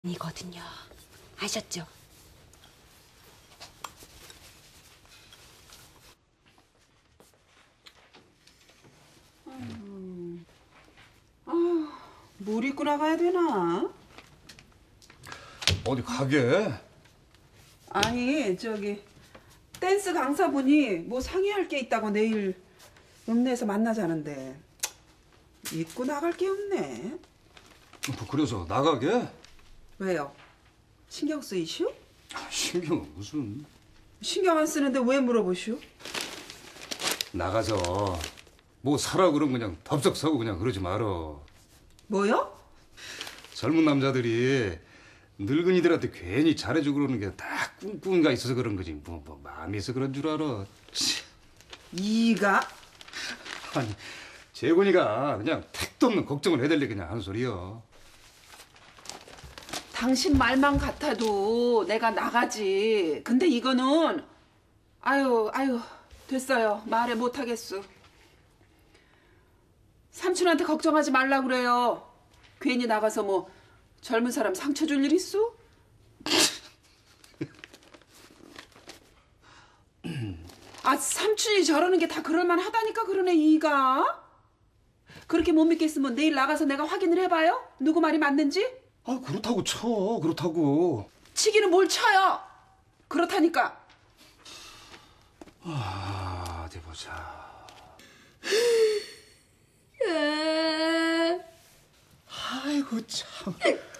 이거든요. 아셨죠? 뭘 입고 나가야 되나? 어디 가게? 아니 저기 댄스 강사분이 뭐 상의할 게 있다고 내일 읍내에서 만나자는데 입고 나갈 게 없네. 그래서 나가게? 왜요? 신경 쓰이슈? 신경은 무슨. 신경 안 쓰는데 왜 물어보슈? 나가서 뭐 사라고 그러면 그냥 덥석 서고 그냥 그러지 말어. 뭐요? 젊은 남자들이 늙은이들한테 괜히 잘해주고 그러는 게 다 꿍꿍이가 있어서 그런 거지 뭐 마음이 있어 그런 줄 알아. 이가? 아니 재곤이가 그냥 택도 없는 걱정을 해달래 그냥 하는 소리여. 당신 말만 같아도 내가 나가지. 근데 이거는 아유 됐어요. 말해 못하겠어. 삼촌한테 걱정하지 말라 그래요. 괜히 나가서 뭐 젊은 사람 상처 줄 일 있어? 아 삼촌이 저러는 게 다 그럴만 하다니까 그러네 이가. 그렇게 못 믿겠으면 내일 나가서 내가 확인을 해봐요. 누구 말이 맞는지. 아 그렇다고 쳐 그렇다고. 치기는 뭘 쳐요. 그렇다니까. 어디 보자. 아이고 참.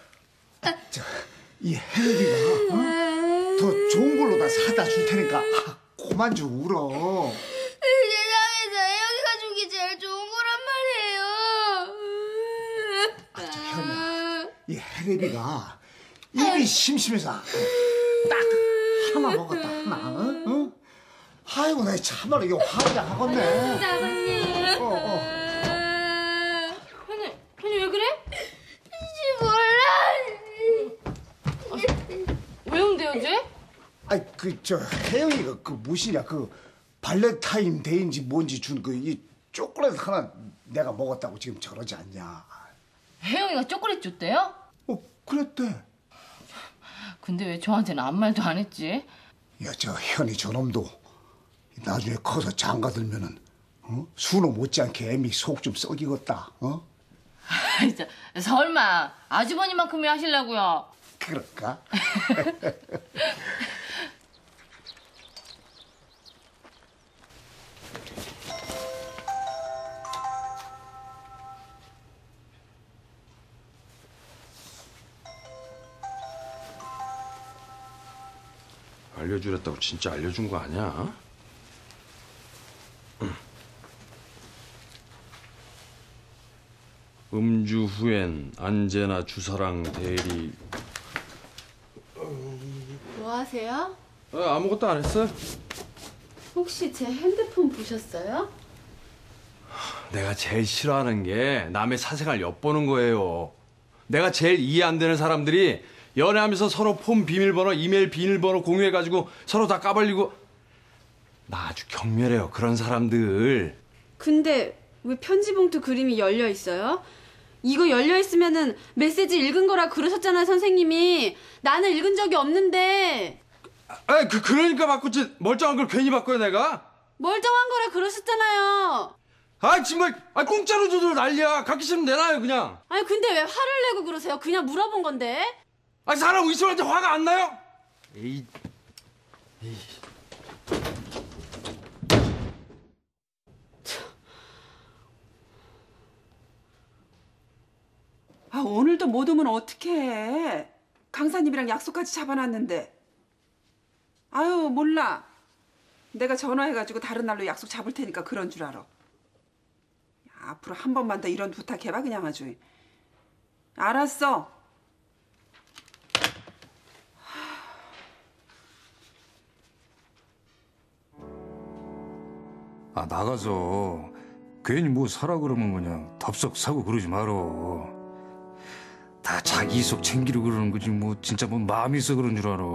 이 혜리가 더 좋은 걸로 다 사다 줄 테니까 그만 좀 울어. 세상에서 혜영이 가족이 제일 좋은 거란 말이에요. 저 현이야, 이 혜리가 입이 심심해서 딱 하나 먹었다 하나. 어? 아이고 나 참말로 이거 환장하겠네. 아버님. 현이 왜 그래? 몰라. 왜 온대요, 이제? 아이 저 혜영이가 그 무엇이냐 그 발렌타인 데이인지 뭔지 준 그 이 초콜릿 하나 내가 먹었다고 지금 저러지 않냐. 혜영이가 초콜릿 줬대요? 그랬대. 근데 왜 저한테는 아무 말도 안 했지? 야 저 현이 저놈도 나중에 커서 장가들면은 수노 못지않게 애미 속 좀 썩이겠다. 진짜 설마 아주버님만큼이 하시려고요? 그럴까? 알려주랬다고 진짜 알려준 거 아니야? 음주 후엔 언제나 주사랑 대리. 뭐 하세요? 아무것도 안 했어. 혹시 제 핸드폰 보셨어요? 내가 제일 싫어하는 게 남의 사생활 엿보는 거예요. 내가 제일 이해 안 되는 사람들이 연애하면서 서로 폰 비밀번호, 이메일 비밀번호 공유해가지고 서로 다 까발리고. 나 아주 경멸해요, 그런 사람들. 근데 왜 편지 봉투 그림이 열려 있어요? 이거 열려 있으면은 메시지 읽은 거라 그러셨잖아요, 선생님이. 나는 읽은 적이 없는데. 그러니까 바꿨지. 멀쩡한 걸 괜히 바꿔요, 내가? 멀쩡한 거라 그러셨잖아요. 정말, 공짜로 줘도 난리야. 갖기 싫으면 내놔요, 그냥. 아니 근데 왜 화를 내고 그러세요? 그냥 물어본 건데. 사람 의심한테 화가 안 나요? 에이. 아 오늘도 못 오면 어떡해. 강사님이랑 약속까지 잡아놨는데. 아유 몰라. 내가 전화해가지고 다른 날로 약속 잡을 테니까 그런 줄 알아. 앞으로 한 번만 더 이런 부탁해봐 그냥 아주. 알았어. 나가서 괜히 뭐 사라 그러면 그냥 덥석 사고 그러지 말어. 다 자기 속 챙기려고 그러는 거지 뭐 진짜 뭐 마음이 있어 그런 줄 알아.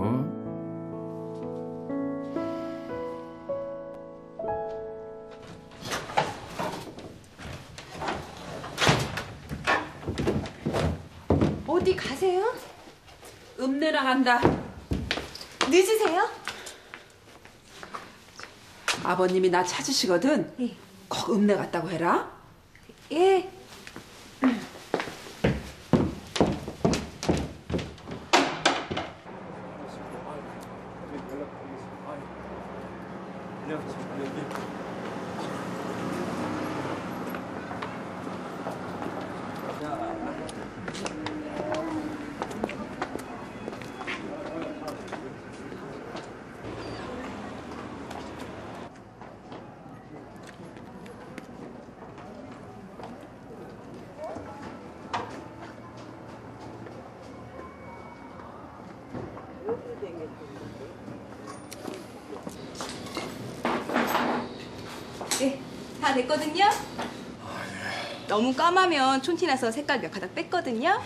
어디 가세요? 읍내 나간다. 늦으세요? 아버님이 나 찾으시거든. 예. 꼭 읍내 갔다고 해라. 예. 네, 다 됐거든요. 너무 까마면 촌티 나서 색깔 몇 가닥 뺐거든요.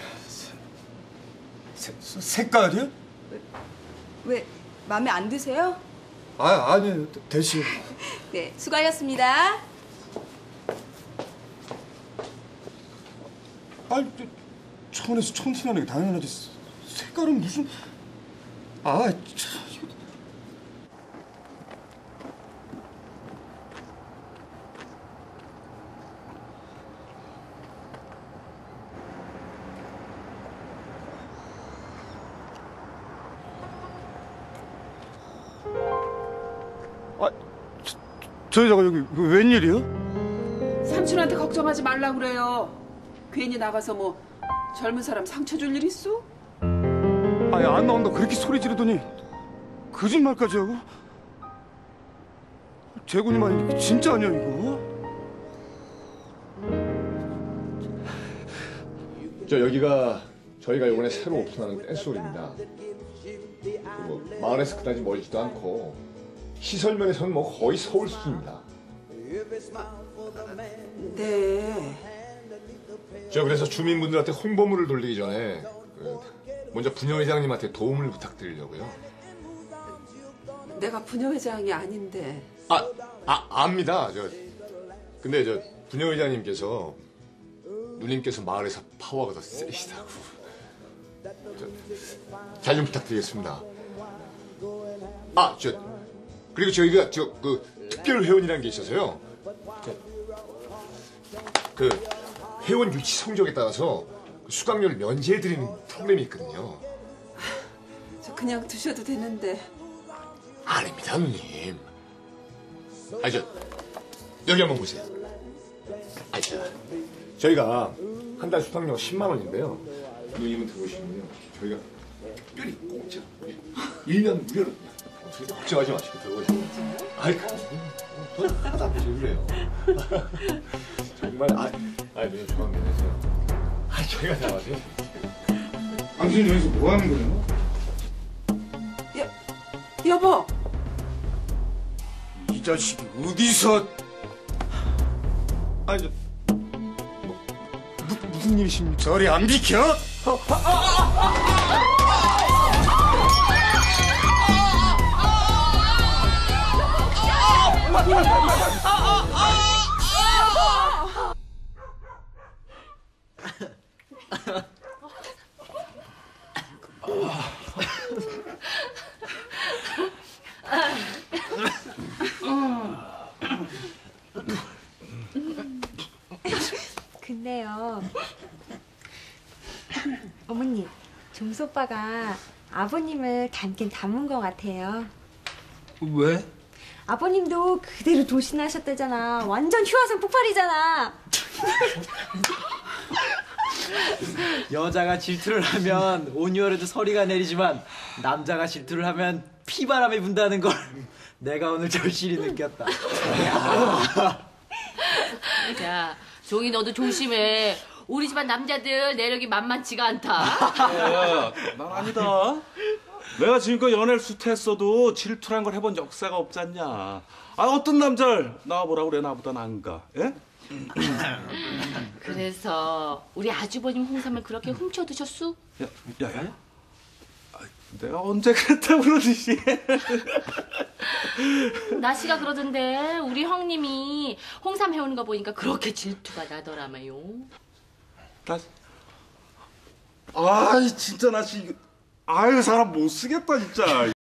색깔이요? 왜 마음에 안 드세요? 아니에요. 대신. 네, 수고하셨습니다. 아니, 천에서 천티나는 게 당연하지. 색깔은 무슨. 참. 저 여자가 여기 웬일이요? 삼촌한테 걱정하지 말라 그래요. 괜히 나가서 뭐 젊은 사람 상처 줄 일 있어? 아니 안 나온다 그렇게 소리 지르더니 거짓말까지 하고. 재군이만 이게 진짜 아니야 이거? 저 여기가 저희가 이번에 새로 오픈하는 댄스홀입니다. 뭐 마을에서 그다지 멀지도 않고 시설 면에서는 뭐 거의 서울 수준입니다. 네. 저 그래서 주민분들한테 홍보물을 돌리기 전에 먼저 부녀회장님한테 도움을 부탁드리려고요. 내가 부녀회장이 아닌데. 압니다. 근데 저 부녀회장님께서 누님께서 마을에서 파워가 더 세시다고. 잘 좀 부탁드리겠습니다. 그리고 저희가 그 특별 회원이라는 게 있어서요. 그 회원 유치 성적에 따라서 수강료를 면제해드리는 프로그램이 있거든요. 저 그냥 두셔도 되는데. 아닙니다, 누님. 여기 한번 보세요. 저희가 한 달 수강료가 10만 원인데요. 누님은 들어오시면요. 저희가 특별히 공짜 1년 무료로. 걱정하지 마시고 들어오시면. 돈 하나도 안 되죠, 그래요. 정말, 누님 조금 내세요. 저희가 다 와세요. 당신 여기서 뭐 하는 거예요? 여보. 이 자식이 어디서? 무슨 일이십니까? 저리 안 비켜? 근데요, 어머님, 종수 오빠가 아버님을 닮긴 닮은 것 같아요. 왜? 아버님도 그대로 돌씬하셨다잖아. 완전 휴화상 폭발이잖아. 여자가 질투를 하면 온유월에도 서리가 내리지만 남자가 질투를 하면 피바람이 분다는 걸 내가 오늘 절실히 느꼈다. 야, 종이 너도 조심해. 우리 집안 남자들 내력이 만만치가 않다. 야, 난 아니다. 내가 지금껏 연애를 수태했어도 질투란 걸 해본 역사가 없잖냐. 어떤 남자를 나와보라고 그래 나보다 나은가. 예? 그래서 우리 아주버님 홍삼을 그렇게 훔쳐 드셨수? 야. 내가 언제 그랬다고 그러지? 나씨가 그러던데 우리 형님이 홍삼 해오는 거 보니까 그렇게 질투가 나더라마요. 진짜 나씨. 아유 사람 못 쓰겠다 진짜.